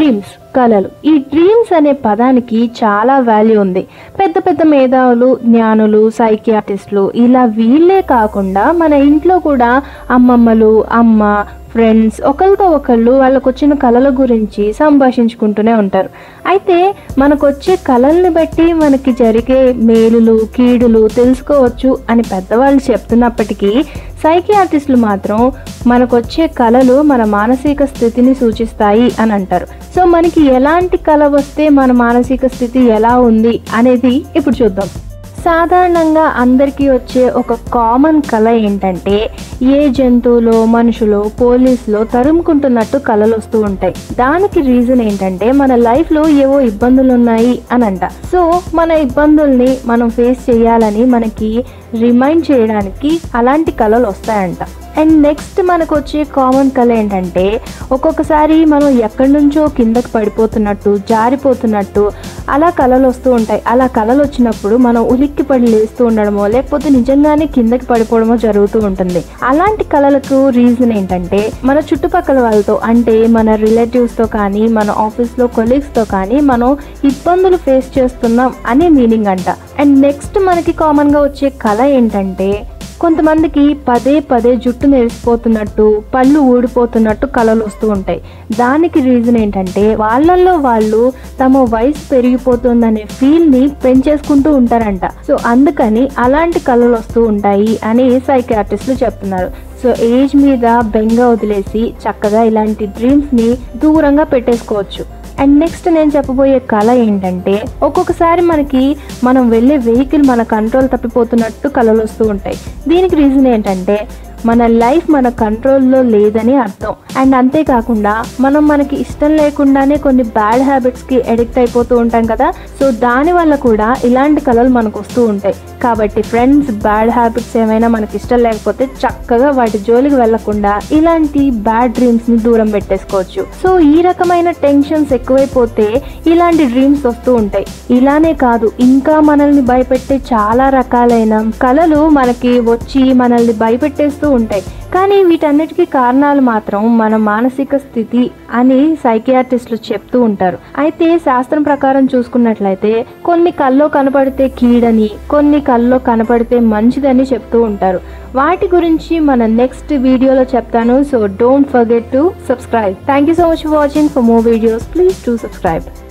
Dreams, కలలు. ఈ dreams అనే పదానికి చాలా వాల్యూ ఉంది. పెద్ద పెద్ద మేధావులు, జ్ఞానులు, సైకియాట్రిస్టులు ఇలా వీళ్ళే కాకుండా మన ఇంట్లో కూడా అమ్మమ్మలు, అమ్మ, ఫ్రెండ్స్ ఒకరితో ఒకళ్ళు వాళ్ళకు వచ్చిన కళల గురించి సంభాషించుకుంటూనే ఉంటారు. అయితే మనకు వచ్చే కళల్ని బట్టి మనకి జరిగే మేలులు, కీడులు తెలుసుకోవచ్చు అని పెద్దవాళ్ళు చెప్తున్నప్పటికీ సైకియాట్రిస్టులు మాత్రం మనకొచ్చే కళలు మన మానసిక స్థితిని సూచిస్తాయి అని అంటారు. సో మనకి ఎలాంటి కళ వస్తే మన మానసిక స్థితి ఎలా ఉంది అనేది ఇప్పుడు చూద్దాం. సాధారణంగా అందరికీ వచ్చే ఒక కామన్ కళ ఏంటంటే ఏ జంతువులో, మనుషులో, పోలీసులో తరుముకుంటున్నట్టు కళలు వస్తూ ఉంటాయి. దానికి రీజన్ ఏంటంటే మన లైఫ్లో ఏవో ఇబ్బందులు ఉన్నాయి అని అంట. సో మన ఇబ్బందుల్ని మనం ఫేస్ చేయాలని మనకి రిమైండ్ చేయడానికి అలాంటి కళలు వస్తాయంట. అండ్ నెక్స్ట్ మనకు వచ్చే కామన్ కళ ఏంటంటే ఒక్కొక్కసారి మనం ఎక్కడి నుంచో కిందకి పడిపోతున్నట్టు, జారిపోతున్నట్టు అలా కళలు వస్తూ ఉంటాయి. అలా కళలు వచ్చినప్పుడు మనం ఉలిక్కి పడి లేస్తూ ఉండడమో లేకపోతే నిజంగానే కిందకి పడిపోవడమో జరుగుతూ ఉంటుంది. అలాంటి కళలకు రీజన్ ఏంటంటే మన చుట్టుపక్కల వాళ్ళతో, అంటే మన రిలేటివ్స్తో కానీ, మన ఆఫీస్లో కొలీగ్స్తో కానీ మనం ఇబ్బందులు ఫేస్ చేస్తున్నాం అనే మీనింగ్ అంట. అండ్ నెక్స్ట్ మనకి కామన్గా వచ్చే కళ ఏంటంటే కొంతమందికి పదే పదే జుట్టు నెరిసిపోతున్నట్టు, పళ్ళు ఊడిపోతున్నట్టు కళలు వస్తూ ఉంటాయి. దానికి రీజన్ ఏంటంటే వాళ్ళల్లో వాళ్ళు తమ వయసు పెరిగిపోతుందనే ఫీల్ని పెంచేసుకుంటూ ఉంటారంట. సో అందుకని అలాంటి కళలు వస్తూ ఉంటాయి అని సైకియాట్రిస్టులు చెప్తున్నారు. సో ఏజ్ మీద బెంగ వదిలేసి చక్కగా ఇలాంటి డ్రీమ్స్ని దూరంగా పెట్టేసుకోవచ్చు. అండ్ నెక్స్ట్ నేను చెప్పబోయే కళ ఏంటంటే ఒక్కొక్కసారి మనకి మనం వెళ్ళే వెహికల్ మన కంట్రోల్ తప్పిపోతున్నట్టు కళలు వస్తూ ఉంటాయి. దీనికి రీజన్ ఏంటంటే మన లైఫ్ మన కంట్రోల్లో లేదని అర్థం. అండ్ అంతేకాకుండా మనం మనకి ఇష్టం లేకుండానే కొన్ని బ్యాడ్ హ్యాబిట్స్కి అడిక్ట్ అయిపోతూ ఉంటాం కదా. సో దానివల్ల కూడా ఇలాంటి కళలు మనకు వస్తూ ఉంటాయి. కాబట్టి ఫ్రెండ్స్, బ్యాడ్ హ్యాబిట్స్ ఏమైనా మనకి ఇష్టం లేకపోతే చక్కగా వాటి జోలికి వెళ్లకుండా ఇలాంటి బ్యాడ్ డ్రీమ్స్ని దూరం పెట్టేసుకోవచ్చు. సో ఈ రకమైన టెన్షన్స్ ఎక్కువైపోతే ఇలాంటి డ్రీమ్స్ వస్తూ ఉంటాయి. ఇలానే కాదు, ఇంకా మనల్ని భయపెట్టే చాలా రకాలైన కళలు మనకి వచ్చి మనల్ని భయపెట్టేస్తూ ఉంటాయి. కానీ వీటన్నిటికీ కారణాలు మాత్రం మన మానసిక స్థితి అని సైకియాట్రిస్టులు చెప్తూ ఉంటారు. అయితే శాస్త్రం ప్రకారం చూసుకున్నట్లయితే కొన్ని కల్లో కనపడితే కీడని, కొన్ని కల్లో కనపడితే మంచిదని చెప్తూ ఉంటారు. వాటి గురించి మన నెక్స్ట్ వీడియోలో చెప్తాను. So don't forget to subscribe. Thank you so much for watching. For more videos please to subscribe.